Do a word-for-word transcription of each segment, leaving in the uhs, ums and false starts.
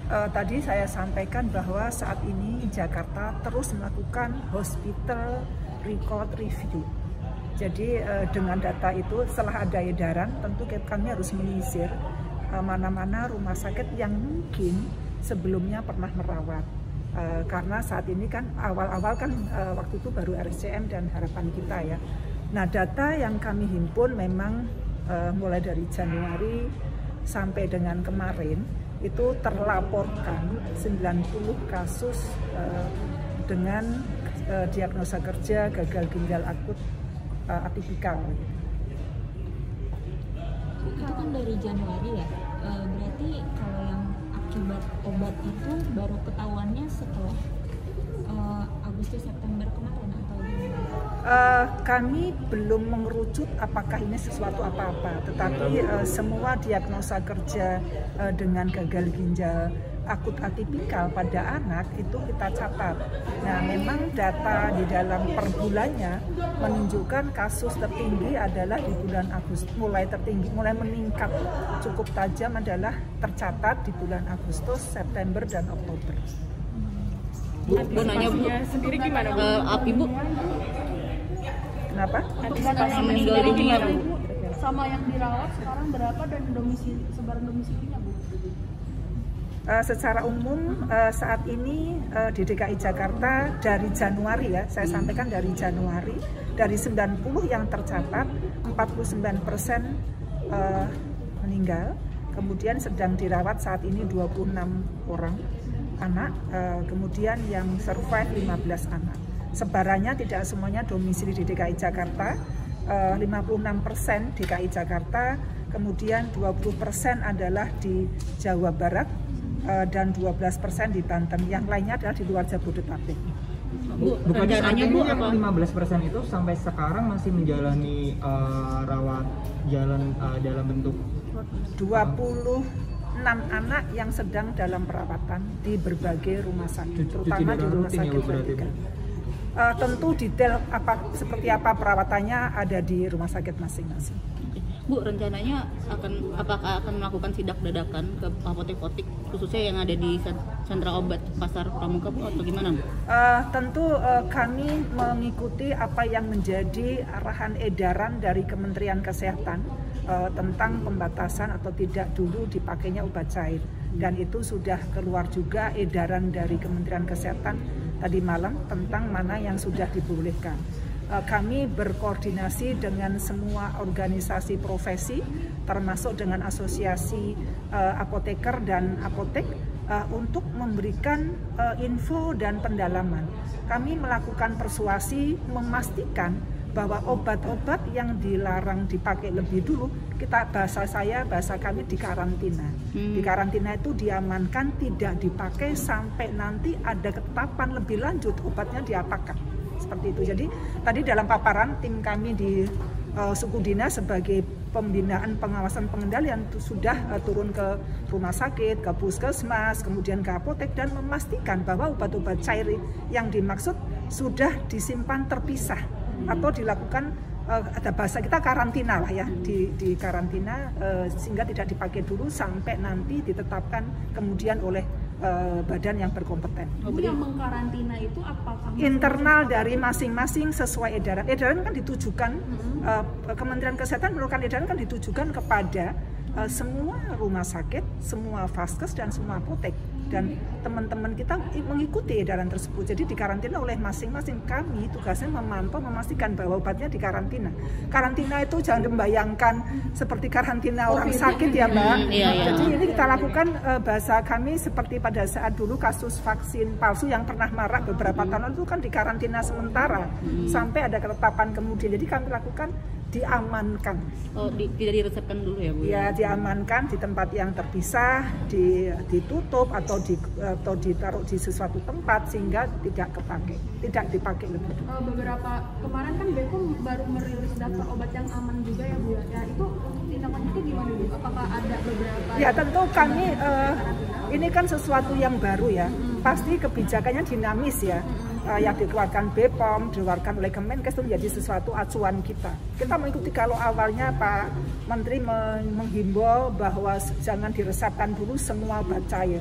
uh, tadi saya sampaikan bahwa saat ini Jakarta terus melakukan hospital record review. Jadi uh, dengan data itu setelah ada edaran, tentu kami harus menyisir mana-mana uh, rumah sakit yang mungkin sebelumnya pernah merawat. Uh, karena saat ini kan awal-awal kan uh, waktu itu baru R S C M dan Harapan Kita ya. Nah, data yang kami himpun memang uh, mulai dari Januari sampai dengan kemarin itu terlaporkan sembilan puluh kasus uh, dengan uh, diagnosa kerja gagal ginjal akut uh, atipikal. Itu kan dari Januari ya, e, berarti kalau yang akibat obat itu baru ketahuannya setelah e, Agustus September kemarin atau gimana? Uh, kami belum mengerucut apakah ini sesuatu apa-apa, tetapi uh, semua diagnosa kerja uh, dengan gagal ginjal akut atipikal pada anak itu kita catat. Nah, memang data di dalam per bulannya menunjukkan kasus tertinggi adalah di bulan Agustus, mulai tertinggi, mulai meningkat cukup tajam adalah tercatat di bulan Agustus, September dan Oktober. Bu, Bu nanya Bu sendiri gimana Bu? Uh, Ibu? Kenapa? Antisipasi meninggal dunia Bu? Sama yang dirawat sekarang berapa dan domisili, sebaran domisilinya Bu? Uh, secara umum uh, saat ini uh, di D K I Jakarta dari Januari ya, saya sampaikan dari Januari, dari sembilan puluh yang tercatat empat puluh sembilan persen uh, meninggal, kemudian sedang dirawat saat ini dua puluh enam orang anak, uh, kemudian yang survive lima belas anak. Sebarannya tidak semuanya domisili di D K I Jakarta, uh, lima puluh enam persen D K I Jakarta, kemudian dua puluh persen adalah di Jawa Barat, dan dua belas persen di Banten, yang lainnya adalah di luar Jabodetabek. Bu, bukan rencananya Bu, yang lima belas persen itu sampai sekarang masih menjalani uh, rawat jalan uh, dalam bentuk dua puluh enam anak yang sedang dalam perawatan di berbagai rumah sakit, terutama di rumah sakit Medika. Uh, tentu detail apa seperti apa perawatannya ada di rumah sakit masing-masing. Bu, rencananya akan apakah akan melakukan sidak dadakan ke apotek-apotek khususnya yang ada di sentra obat Pasar Pramuka Bu, atau gimana Bu? Uh, tentu uh, kami mengikuti apa yang menjadi arahan edaran dari Kementerian Kesehatan uh, tentang pembatasan atau tidak dulu dipakainya obat cair, dan itu sudah keluar juga edaran dari Kementerian Kesehatan tadi malam tentang mana yang sudah dibolehkan. Kami berkoordinasi dengan semua organisasi profesi, termasuk dengan asosiasi uh, apoteker dan apotek, uh, untuk memberikan uh, info dan pendalaman. Kami melakukan persuasi, memastikan bahwa obat-obat yang dilarang dipakai lebih dulu, kita bahasa saya, bahasa kami dikarantina. Hmm. Di karantina itu diamankan, tidak dipakai sampai nanti ada ketetapan lebih lanjut obatnya diapakan. Seperti itu. Jadi tadi dalam paparan tim kami di uh, suku dinas sebagai pembinaan pengawasan pengendalian itu sudah uh, turun ke rumah sakit, ke puskesmas, kemudian ke apotek, dan memastikan bahwa obat-obat cair yang dimaksud sudah disimpan terpisah atau dilakukan uh, ada bahasa kita karantina lah ya, di, di karantina uh, sehingga tidak dipakai dulu sampai nanti ditetapkan kemudian oleh Uh, badan yang berkompeten. Oh, yang mengkarantina itu apakah internal dari masing-masing sesuai edaran? Edaran kan ditujukan, mm-hmm. uh, Kementerian Kesehatan menurunkan edaran kan ditujukan kepada uh, semua rumah sakit, semua vaskes dan semua apotek, dan teman-teman kita mengikuti edaran tersebut. Jadi dikarantina oleh masing-masing. Kami tugasnya memantau, memastikan bahwa obatnya dikarantina. Karantina itu jangan membayangkan seperti karantina orang sakit ya Mbak. Hmm, iya, iya. Jadi ini kita lakukan uh, bahasa kami seperti pada saat dulu kasus vaksin palsu yang pernah marak beberapa tahun lalu itu kan dikarantina sementara hmm. sampai ada ketetapan kemudian. Jadi kami lakukan diamankan. Oh, di, tidak diresepkan dulu ya Bu? Ya, diamankan di tempat yang terpisah, di, ditutup atau di atau ditaruh di sesuatu tempat sehingga tidak kepakai, tidak dipakai lebih dulu. Uh, beberapa kemarin kan B P O M baru merilis daftar obat yang aman juga ya Bu. Ya itu tindakan itu gimana Bu? Apakah ada beberapa? Ya tentu kami uh, ini kan sesuatu yang baru ya. Hmm. Pasti kebijakannya dinamis ya. Uh, yang dikeluarkan B P O M, dikeluarkan oleh Kemenkes itu menjadi sesuatu acuan kita. Kita mengikuti. Kalau awalnya Pak Menteri menghimbau bahwa jangan diresepkan dulu semua obat cair.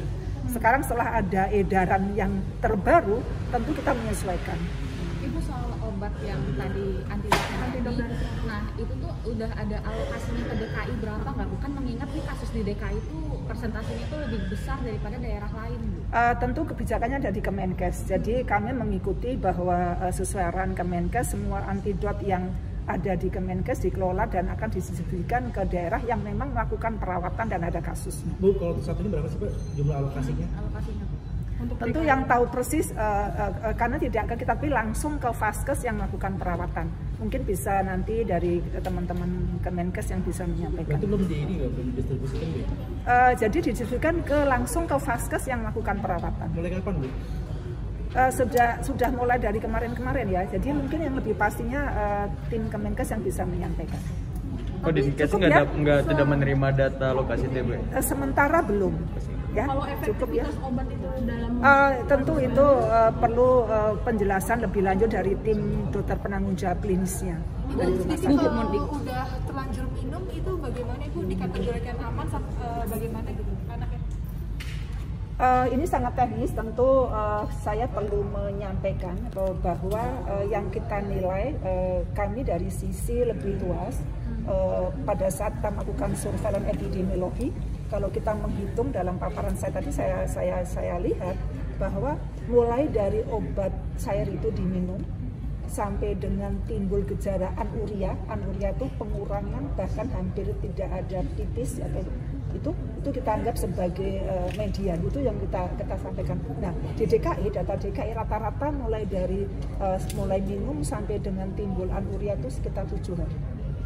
Sekarang setelah ada edaran yang terbaru, tentu kita menyesuaikan. Ibu, soal obat yang tadi antidot tadi, nah itu tuh udah ada alokasinya ke D K I berapa nggak? Bukan mengingat nih kasus di D K I itu persentasenya itu lebih besar daripada daerah lain. Uh, tentu kebijakannya ada di Kemenkes, jadi kami mengikuti bahwa uh, sesuai arahan Kemenkes, semua antidot yang ada di Kemenkes dikelola dan akan didistribusikan ke daerah yang memang melakukan perawatan dan ada kasusnya. Bu, kalau saat ini berapa sih Pak jumlah alokasinya? Alokasinya. Untuk tentu yang tahu persis uh, uh, uh, karena tidak akan kita pilih langsung ke Vaskes yang melakukan perawatan. Mungkin bisa nanti dari teman-teman Kemenkes yang bisa menyampaikan. Itu belum di ini nggak, belum didistribusikan Bu? Uh, jadi didistribusikan ke langsung ke Vaskes yang melakukan perawatan. Mulai kapan Bu? Uh, sudah sudah mulai dari kemarin-kemarin ya. Jadi mungkin yang lebih pastinya uh, tim Kemenkes yang bisa menyampaikan. Oh, Dinkes nggak ya? nggak tidak menerima data lokasi T B? Uh, sementara belum. Ya, kalau cukup ya. Obat itu dalam uh, tentu itu uh, perlu uh, penjelasan lebih lanjut dari tim dokter penanggung jawab klinisnya. Dari rumah sakit. Kalau udah terlanjur minum itu bagaimana Ibu, dikategorikan aman uh, bagaimana gitu anaknya? Uh, ini sangat teknis, tentu uh, saya perlu menyampaikan bahwa uh, yang kita nilai uh, kami dari sisi lebih luas uh, pada saat kita melakukan surveillance epidemiologi. Kalau kita menghitung dalam paparan saya tadi, saya saya saya lihat bahwa mulai dari obat cair itu diminum sampai dengan timbul gejala anuria, anuria itu pengurangan bahkan hampir tidak ada pipis atau itu itu kita anggap sebagai uh, median, itu yang kita kita sampaikan. Nah, di D K I, data D K I rata-rata mulai dari uh, mulai minum sampai dengan timbul anuria itu sekitar tujuh hari.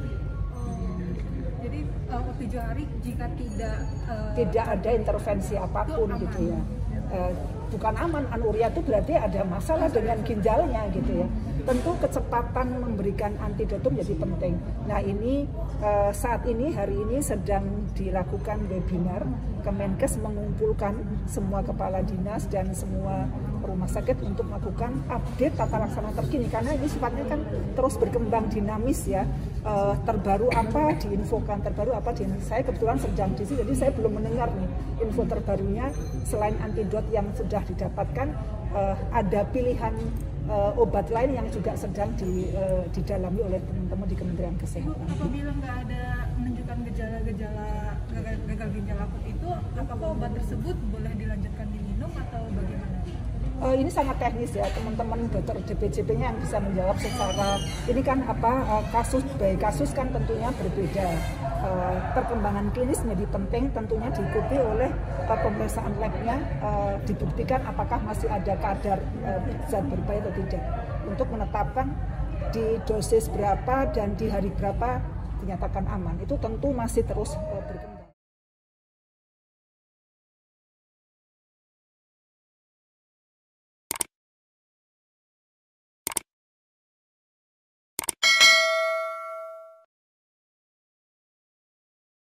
Jadi uh, tujuh hari jika tidak uh, tidak ada intervensi apapun gitu ya. Uh, bukan aman, anuria itu berarti ada masalah dengan ginjalnya gitu ya. Tentu kecepatan memberikan antidotum jadi penting. Nah ini uh, saat ini hari ini sedang dilakukan webinar. Kemenkes mengumpulkan semua kepala dinas dan semua rumah sakit untuk melakukan update tata laksana terkini, karena ini sifatnya kan terus berkembang dinamis ya. Uh, terbaru apa diinfokan, terbaru apa di saya kebetulan sedang di sini, jadi saya belum mendengar nih info terbarunya. Selain antidot yang sudah didapatkan, uh, ada pilihan uh, obat lain yang juga sedang di, uh, didalami oleh teman-teman di Kementerian Kesehatan. Apabila nggak ada menunjukkan gejala-gejala gagal, gagal ginjal akut itu, apakah obat tersebut boleh dilanjutkan diminum atau bagaimana? Uh, ini sangat teknis ya, teman-teman dokter D P J P-nya yang bisa menjawab secara ini kan apa uh, kasus by kasus kan tentunya berbeda. Uh, perkembangan klinis menjadi penting, tentunya diikuti oleh uh, pemeriksaan labnya, uh, dibuktikan apakah masih ada kadar uh, zat berbahaya atau tidak, untuk menetapkan di dosis berapa dan di hari berapa dinyatakan aman. Itu tentu masih terus uh,